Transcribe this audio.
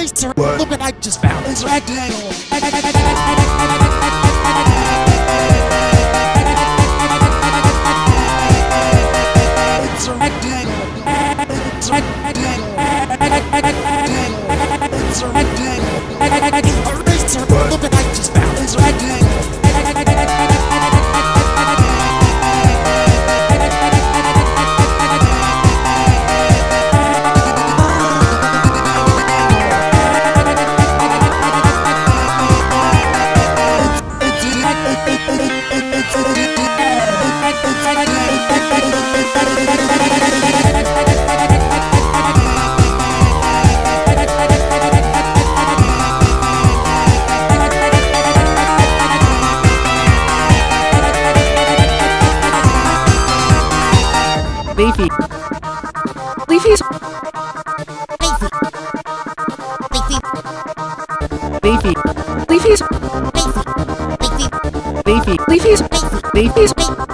eraser. Look what I just found. It's rectangle. It's a rectangle. It's a rectangle. It's a rectangle. Eraser. Look what I just found. It's rectangle. Leafy. Leafy's. Leafy. Leafy's. Leafy. Leafy's. Leafy's.